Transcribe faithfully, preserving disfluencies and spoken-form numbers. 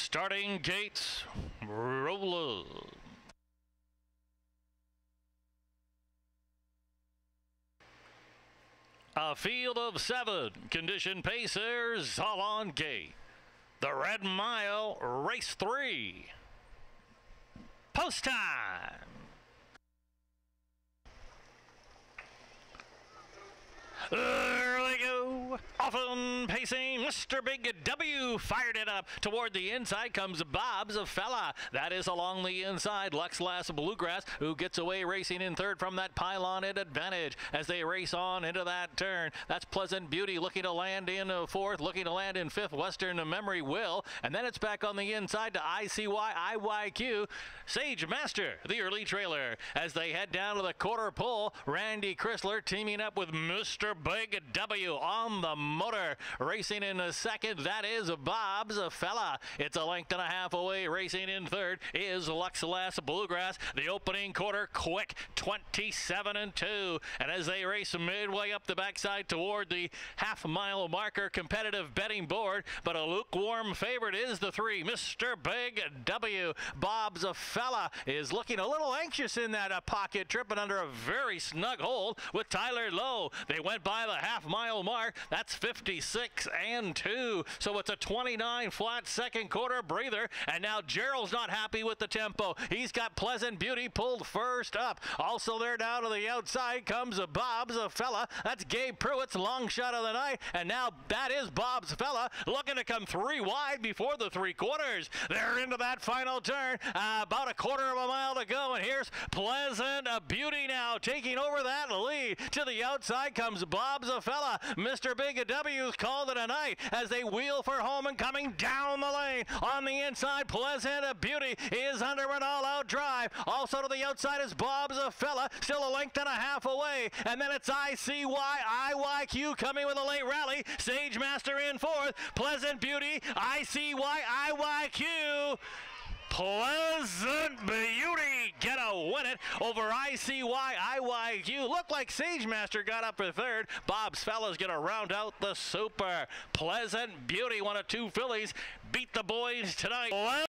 Starting gates roll. A field of seven condition pacers all on gate. The Red Mile, race three. Post time. There they go. Often pacing, Mister Big W fired it up. Toward the inside comes Bob's a fella. That is along the inside. Lux Lass Bluegrass, who gets away racing in third from that pylon at advantage as they race on into that turn. That's Pleasant Beauty looking to land in fourth, looking to land in fifth. Western Memory will. And then it's back on the inside to I C Y I Y Q. Sage Master, the early trailer. As they head down to the quarter pole, Randy Chrysler teaming up with Mister Big W on the motor. Racing in a second, that is Bob's a fella. It's a length and a half away. Racing in third is Lux Lass Bluegrass. The opening quarter quick, twenty-seven and two. And as they race midway up the backside toward the half mile marker, competitive betting board, but a lukewarm favorite is the three, Mister Big W. Bob's a fella is looking a little anxious in that uh, pocket, tripping under a very snug hold with Tyler Lowe. They went by the half mile mark. That's fifty-six and two. So it's a twenty-nine flat second quarter breather. And now Gerald's not happy with the tempo. He's got Pleasant Beauty pulled first up. Also there down to the outside comes a Bob's a fella. That's Gabe Pruitt's long shot of the night. And now that is Bob's fella looking to come three wide before the three quarters. They're into that final turn. Uh, about a quarter of a mile to go. And here's Pleasant Beauty now taking over that lead. To the outside comes Bob's a fella. Mister Big W's called it a night as they wheel for home and coming down the lane. On the inside, Pleasant Beauty is under an all-out drive. Also to the outside is Bob's a fella, still a length and a half away. And then it's I C Y I Y Q coming with a late rally. Sage Master in fourth. Pleasant Beauty, I C Y I Y Q. Pleasant Beauty gonna win it over I C Y I Y Q. Looked like Sage Master got up for third. Bob's fella's gonna round out the super. Pleasant Beauty, one of two fillies, beat the boys tonight.